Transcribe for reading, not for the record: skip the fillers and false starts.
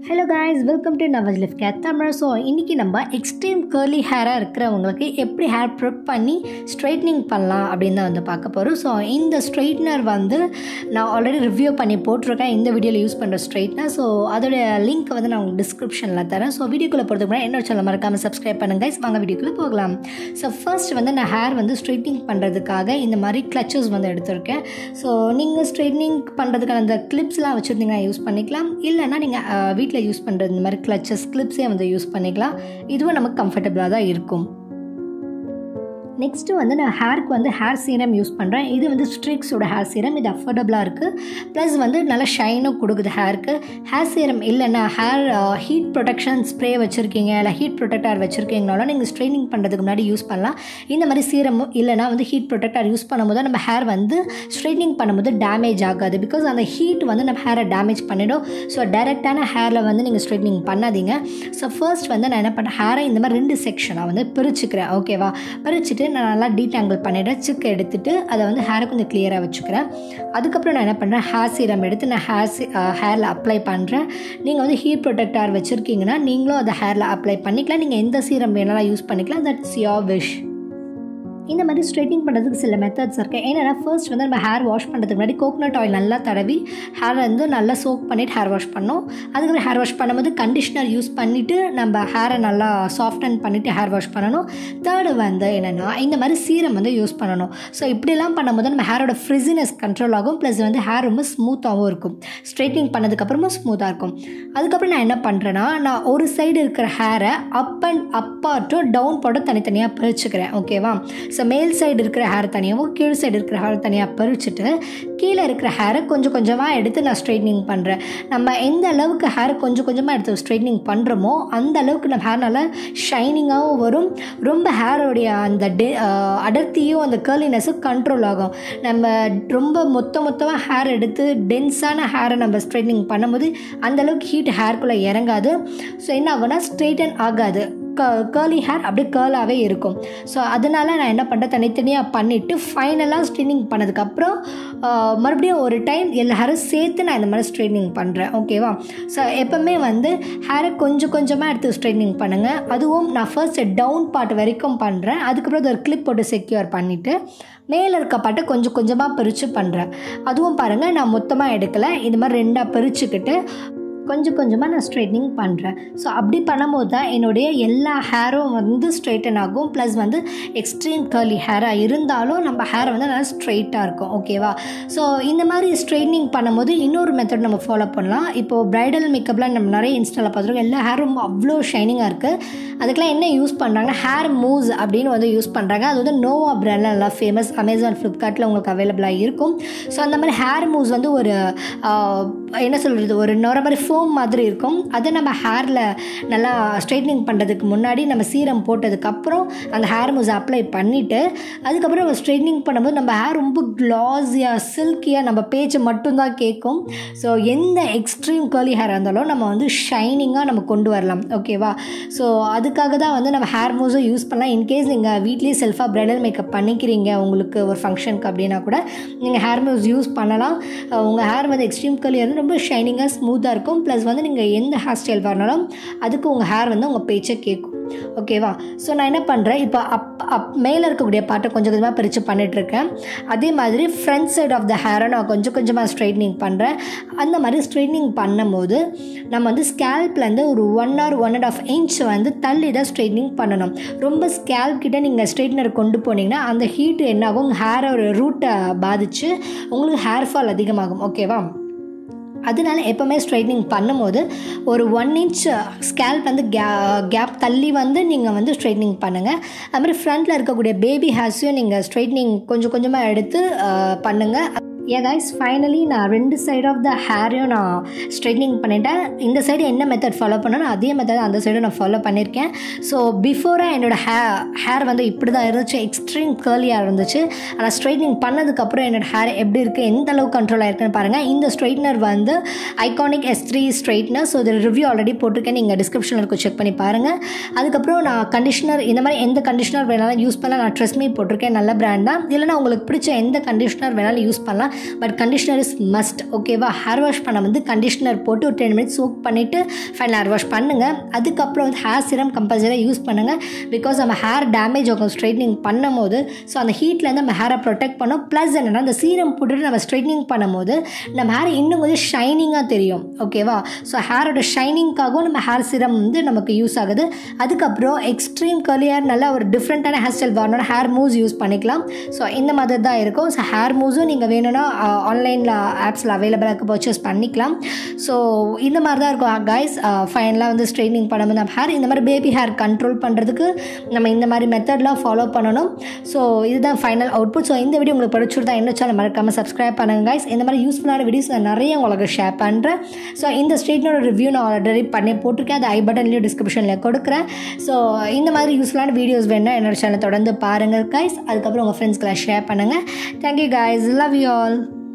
Hello guys, welcome to navajlifecaretamil. So இன்னைக்கு நம்ம extreme curly hair இருக்கிறவங்களுக்கு எப்படி hair prep பண்ணி straightening பண்ணலாம் அப்படினு தான் வந்து பார்க்க போறோம். So இந்த straightener வந்து நான் ஆல்ரெடி ரிவ்யூ பண்ணி போட்டுருக்கேன் இந்த வீடியோல யூஸ் பண்ற straightener. So அதோட லிங்க் வந்து நான் உங்களுக்கு டிஸ்கிரிப்ஷன்ல தரேன். So வீடியோக்குள்ள போறதுக்கு முன்னாடி என்னோட சேனலை மறக்காம subscribe பண்ணுங்க guys. வாங்க வீடியோக்குள்ள போகலாம். So first வந்து நான் hair வந்து straightening பண்றதுக்காக இந்த மாதிரி clutches வந்து எடுத்துர்க்கேன். So நீங்க straightening பண்றதுக்கான அந்த clipsலாம் வச்சிருந்தீங்கன்னா யூஸ் பண்ணிக்கலாம். இல்லனா நீங்க வீட்ல யூஸ் பண்றது இந்த மாதிரி clutches clipsே வந்து யூஸ் பண்ணிக்கலாம். இதுவும் நமக்கு கம்ஃபர்ட்டபிளா தான் இருக்கும். நெக்ஸ்ட் வந்து நான் ஹேருக்கு வந்து ஹேர் சீரம் யூஸ் பண்ணுறேன். இது வந்து ஸ்ட்ரிக்ஸோட ஹேர் சீரம். இது அஃபோர்டபுளாக இருக்குது. ப்ளஸ் வந்து நல்லா ஷைனும் கொடுக்குது ஹேருக்கு. ஹேர் சீரம் இல்லைன்னா ஹேர் ஹீட் ப்ரொடெக்ஷன் ஸ்ப்ரே வச்சுருக்கீங்க இல்லை ஹீட் ப்ரொடெக்டர் வச்சுருக்கீங்கனாலும் நீங்கள் ஸ்ட்ரைனிங் பண்ணுறதுக்கு முன்னாடி யூஸ் பண்ணலாம். இந்த மாதிரி சீரமும் இல்லைனா வந்து ஹீட் ப்ரொடெக்டர் யூஸ் பண்ணும்போது நம்ம ஹேர் வந்து ஸ்ட்ரைட்னிங் பண்ணும்போது டேமேஜ் ஆகாது. பிகாஸ் அந்த ஹீட் வந்து நம்ம ஹேரை டேமேஜ் பண்ணிடும். ஸோ டைரெக்டான ஹேரில் வந்து நீங்கள் ஸ்ட்ரைட்னிங் பண்ணாதீங்க. ஸோ ஃபர்ஸ்ட் வந்து நான் என்ன பண்ணேன், ஹேரை இந்த மாதிரி 2 செக்ஷனாக வந்து பிரிச்சுக்கிறேன். ஓகேவா, பிரிச்சுட்டு நான் நல்லா டீடாங்கிள் பண்ணிவிடுறேன். சிக்கு எடுத்துகிட்டு அதை வந்து ஹேரை கொஞ்சம் கிளியராக வச்சுக்கிறேன். அதுக்கப்புறம் நான் என்ன பண்ணுறேன், ஹேர் சீரம் எடுத்து நான் ஹேரில் அப்ளை பண்ணுறேன். நீங்கள் வந்து ஹீட் ப்ரொடெக்டர் வச்சுருக்கீங்கன்னா நீங்களும் அதை ஹேரில் அப்ளை பண்ணிக்கலாம். நீங்கள் எந்த சீரம் வேணாலும் யூஸ் பண்ணிக்கலாம். That's your wish. இந்த மாதிரி ஸ்ட்ரைட்டிங் பண்ணுறதுக்கு சில மெத்தட்ஸ் இருக்குது. ஏன்னா ஃபர்ஸ்ட் வந்து நம்ம ஹேர் வாஷ் பண்ணுறதுக்கு முன்னாடி கோகனட் ஆயில் நல்லா தடவி ஹேரை வந்து நல்லா சோக் பண்ணிவிட்டு ஹேர் வாஷ் பண்ணோம். அதுக்கப்புறம் ஹேர் வாஷ் பண்ணும்போது கண்டிஷ்னர் யூஸ் பண்ணிவிட்டு நம்ம ஹேரை நல்லா சாஃப்டன் பண்ணிவிட்டு ஹேர் வாஷ் பண்ணணும். தேர்டு வந்து என்னென்னா இந்த மாதிரி சீரம் வந்து யூஸ் பண்ணணும். ஸோ இப்படிலாம் பண்ணும்போது நம்ம ஹேரோட ஃப்ரிஸினஸ் கண்ட்ரோல் ஆகும். ப்ளஸ் வந்து ஹேர் ரொம்ப ஸ்மூத்தாகவும் இருக்கும். ஸ்ட்ரைட்டிங் பண்ணதுக்கப்புறமும் ஸ்மூத்தாக இருக்கும். அதுக்கப்புறம் நான் என்ன பண்ணுறேன்னா, நான் ஒரு சைடு இருக்கிற ஹேரை அப்பார்ட்டோ டவுன் போட்டு தனித்தனியாக பிரிச்சுக்கிறேன். ஓகேவா, ஸோ மேல் சைடு இருக்கிற ஹேர் தனியாகவும் கீழ் சைடு இருக்கிற ஹேர் தனியாக பறிச்சுட்டு கீழே இருக்கிற ஹேரை கொஞ்சம் கொஞ்சமாக எடுத்து நான் ஸ்ட்ரைட்னிங் பண்ணுறேன். நம்ம எந்த அளவுக்கு ஹேர் கொஞ்சம் கொஞ்சமாக எடுத்து ஸ்ட்ரைட்னிங் பண்ணுறோமோ அந்த அளவுக்கு நம்ம ஹேர் நல்லா ஷைனிங்காகவும் வரும். ரொம்ப ஹேரோடைய அந்த அடர்த்தியும் அந்த கர்லினஸும் கண்ட்ரோல் ஆகும். நம்ம ரொம்ப மொத்தமாக ஹேர் எடுத்து டென்ஸான ஹேரை நம்ம ஸ்ட்ரைட்னிங் பண்ணும்போது அந்தளவுக்கு ஹீட் ஹேர்க்குள்ளே இறங்காது. ஸோ என்ன ஆகும்னா ஸ்ட்ரைட்டன் ஆகாது. கர்லி ஹேர் அப்படியே கேர்லாகவே இருக்கும். ஸோ அதனால் நான் என்ன பண்ணுறேன், தனித்தனியாக பண்ணிவிட்டு ஃபைனலாக ஸ்ட்ரைட்னிங் பண்ணதுக்கப்புறம் மறுபடியும் ஒரு டைம் எல்லா ஹேரும் சேர்த்து நான் இந்த மாதிரி ஸ்ட்ரைட்னிங் பண்ணுறேன். ஓகேவா, ஸோ எப்போவுமே வந்து ஹேரை கொஞ்சம் கொஞ்சமாக எடுத்து ஸ்ட்ரைட்னிங் பண்ணுங்கள். அதுவும் நான் ஃபர்ஸ்ட் டவுன் பார்ட் வரைக்கும் பண்ணுறேன். அதுக்கப்புறம் அது ஒரு கிளிப் போட்டு செக்யூர் பண்ணிவிட்டு மேலே இருக்க பாட்டை கொஞ்சம் கொஞ்சமாக பிரித்து பண்ணுறேன். அதுவும் பாருங்கள், நான் மொத்தமாக எடுக்கலை. இது மாதிரி 2ஆக பிரிச்சுக்கிட்டு கொஞ்சம் கொஞ்சமாக நான் ஸ்ட்ரைட்னிங் பண்ணுறேன். ஸோ அப்படி பண்ணும்போது தான் என்னுடைய எல்லா ஹேரும் வந்து ஸ்ட்ரைட்டன் ஆகும். ப்ளஸ் வந்து எக்ஸ்ட்ரீம் கர்லி ஹேராக இருந்தாலும் நம்ம ஹேரை வந்து நல்லா ஸ்ட்ரைட்டாக இருக்கும். ஓகேவா, ஸோ இந்த மாதிரி ஸ்ட்ரைட்னிங் பண்ணும்போது இன்னொரு மெத்தட் நம்ம ஃபாலோ பண்ணலாம். இப்போது ப்ரைடல் மேக்கப்லாம் நம்ம நிறைய இன்ஸ்டாவில் பார்த்துருக்கோம். எல்லா ஹேரும் அவ்வளோ ஷைனிங்காக இருக்குது. அதுக்கெலாம் என்ன யூஸ் பண்ணுறாங்கன்னா ஹேர் மூவ்ஸ் அப்படின்னு வந்து யூஸ் பண்ணுறாங்க. அது வந்து நோவா பிராண்டில் நல்லா ஃபேமஸ். அமேசான் ஃப்ளிப்கார்ட்டில் உங்களுக்கு அவைலபிளாக இருக்கும். ஸோ அந்த மாதிரி ஹேர் மூவ்ஸ் வந்து ஒரு என்ன சொல்கிறது, ஒரு நொர மாதிரி ஃபோம் மாதிரி இருக்கும். அதை நம்ம ஹேரில் நல்லா ஸ்ட்ரைட்னிங் பண்ணுறதுக்கு முன்னாடி நம்ம சீரம் போட்டதுக்கப்புறம் அந்த ஹேர் மூவ்ஸ் அப்ளை பண்ணிவிட்டு அதுக்கப்புறம் நம்ம ஸ்ட்ரைட்னிங் பண்ணும்போது நம்ம ஹேர் ரொம்ப க்ளாஸியாக சில்கியாக நம்ம பேச்சு மட்டும்தான் கேட்கும். ஸோ எந்த எக்ஸ்ட்ரீம் கர்லி ஹேராக இருந்தாலும் நம்ம வந்து ஷைனிங்காக நம்ம கொண்டு வரலாம். ஓகேவா, ஸோ அதுக்காக தான் வந்து நம்ம ஹேர் மூவ்ஸும் யூஸ் பண்ணலாம். இன்கேஸ் நீங்கள் வீட்லேயே செல்ஃபாக ப்ரைடல் மேக்கப் பண்ணிக்கிறீங்க உங்களுக்கு ஒரு ஃபங்க்ஷனுக்கு அப்படின்னா கூட நீங்கள் ஹேர் மூவ்ஸ் யூஸ் பண்ணலாம். உங்கள் ஹேர் வந்து எக்ஸ்ட்ரீம் கர்லியாக இருந்து ரொம்ப ஷைனிங்காக ஸ்மூத்தாக இருக்கும். ப்ளஸ் வந்து நீங்கள் எந்த ஹேர் ஸ்டைல் வரனாலும் அதுக்கு உங்கள் ஹேர் வந்து உங்கள் பேச்சை கேட்கும். ஓகேவா, ஸோ நான் என்ன பண்ணுறேன், இப்போ மேலே இருக்கக்கூடிய பாட்டை கொஞ்சம் கொஞ்சமாக பிரித்து பண்ணிகிட்ருக்கேன். அதே மாதிரி ஃப்ரண்ட் சைட் ஆஃப் த ஹேரை நான் கொஞ்சம் கொஞ்சமாக ஸ்ட்ரைட்னிங் பண்ணுறேன். அந்த மாதிரி ஸ்ட்ரைட்னிங் பண்ணும்போது நம்ம வந்து ஸ்கேல்ப்லேருந்து ஒரு 1 or 1.5 inch வந்து தள்ளி தான் ஸ்ட்ரைட்னிங் பண்ணணும். ரொம்ப ஸ்கேல்ப் கிட்டே நீங்கள் ஸ்ட்ரைட்னர் கொண்டு போனீங்கன்னா அந்த ஹீட் என்னாகும், ஹேரோட ரூட்டை பாதித்து உங்களுக்கு ஹேர் ஃபால் அதிகமாகும். ஓகேவா, அதனால எப்போவுமே ஸ்ட்ரைட்னிங் பண்ணும்போது ஒரு 1 inch ஸ்கேல்ப் வந்து கேப் தள்ளி வந்து நீங்கள் வந்து ஸ்ட்ரைட்னிங் பண்ணுங்கள். அதுமாதிரி ஃப்ரண்ட்டில் இருக்கக்கூடிய பேபி ஹேர்ஸையும் நீங்கள் ஸ்ட்ரைட்னிங் கொஞ்சம் கொஞ்சமாக எடுத்து பண்ணுங்கள். கைஸ், ஃபைனலி நான் 2 சைட் ஆஃப் த ஹேரையும் நான் ஸ்ட்ரைட்னிங் பண்ணிட்டேன். இந்த சைடு என்ன மெத்தட் ஃபாலோ பண்ணணும் அதே மெத்தட் அந்த சைடும் நான் ஃபாலோ பண்ணியிருக்கேன். ஸோ பிஃபோராக என்னோடய ஹேர் வந்து இப்படி தான் இருந்துச்சு, எக்ஸ்ட்ரீம் கர்லியாக இருந்துச்சு. ஆனால் ஸ்ட்ரைட்னிங் பண்ணதுக்கப்புறம் என்னோடய ஹேர் எப்படி இருக்குது, எந்த அளவுக்கு கண்ட்ரோல் ஆகிருக்குன்னு பாருங்கள். இந்த ஸ்ட்ரைட்னர் வந்து ஐகானிக் S3 ஸ்ட்ரைட்னர். ஸோ இதில் ரிவ்யூ ஆல்ரெடி போட்டிருக்கேன், நீங்கள் டிஸ்கிரிப்ஷனில் இருக்கும், செக் பண்ணி பாருங்கள். அதுக்கப்புறம் நான் கண்டிஷனர் இந்த மாதிரி எந்த கண்டிஷனர் வேணாலும் யூஸ் பண்ணலாம். நான் ட்ரெஸ்மீ போட்டிருக்கேன், நல்ல பிராண்ட் தான். இல்லைனா உங்களுக்கு பிடிச்ச எந்த கண்டிஷனர் வேணாலும் யூஸ் பண்ணலாம். But conditioner is must. ஓகேவா? ஹேர் வாஷ் பண்ண வந்து கண்டிஷனர் போட்டு ஒரு 10 மினிட்ஸ் சோக் பண்ணிவிட்டு ஃபைனல் ஹேர் வாஷ் பண்ணுங்கள். அதுக்கப்புறம் வந்து ஹேர் சிரம் கம்பல்சரியாக யூஸ் பண்ணுங்கள். பிகாஸ் நம்ம ஹேர் டேமேஜ் ஆகும் ஸ்ட்ரைட்னிங் பண்ணும் போது. ஸோ அந்த ஹீட்லேருந்து நம்ம ஹேரை ப்ரொடெக்ட் பண்ணோம். ப்ளஸ் என்னென்னா அந்த சீரம் போட்டுட்டு நம்ம ஸ்ட்ரைட்னிங் பண்ணும்போது நம்ம ஹேர் இன்னும் கொஞ்சம் ஷைனிங்காக தெரியும். ஓகேவா? ஸோ ஹேரோட ஷைனிங்காகவும் நம்ம ஹேர் சிரம் வந்து நமக்கு யூஸ் ஆகுது. அதுக்கப்புறம் எக்ஸ்ட்ரீம் கர்லி ஹேர் நல்லா ஒரு டிஃப்ரெண்ட்டான ஹேர் ஸ்டைல் வரணும்னா ஹேர் மூவ்ஸ் யூஸ் பண்ணிக்கலாம். ஸோ இந்த மாதிரி தான் இருக்கும். ஸோ ஹேர் மூவ்ஸும் நீங்கள் வேணும்னா ஆன்லைனில் ஆப்ஸில் அவைலபிளாக இருக்க பர்ச்சேஸ் பண்ணிக்கலாம். ஸோ இந்த மாதிரி தான் இருக்கும் கைஸ். ஃபைனலாக வந்து ஸ்ட்ரைட்னிங் பண்ணும்போது நம்ம ஹேர் இந்த மாதிரி பேபி ஹேர் கண்ட்ரோல் பண்ணுறதுக்கு நம்ம இந்த மாதிரி மெத்தட்லாம் ஃபாலோ பண்ணணும். ஸோ இதுதான் ஃபைனல் அவுட்புட். ஸோ இந்த வீடியோ உங்களுக்கு பிடிச்சிருந்தா என்ன சேனல் மறக்காமல் சப்ஸ்கிரைப் பண்ணுங்கள் கைஸ். இந்த மாதிரி யூஸ்ஃபுல்லான வீடியோஸ் நான் நிறைய உங்களுக்கு ஷேர் பண்ணுறேன். ஸோ இந்த ஸ்ட்ரைட்னரோட ரிவ்யூ நான் ஆல்ரெடி பண்ணி போட்டிருக்கேன். அது ஐ பட்டன்லேயும் டிஸ்கிரிப்ஷனில் கொடுக்குறேன். ஸோ இந்த மாதிரி யூஸ்ஃபுல்லான வீடியோஸ் வேணுன்னா என்னோட சேனல் தொடர்ந்து பாருங்கள் கைஸ். அதுக்கப்புறம் உங்கள் ஃப்ரெண்ட்ஸ்க்கெல்லாம் ஷேர் பண்ணுங்கள். Thank you guys. Love you all.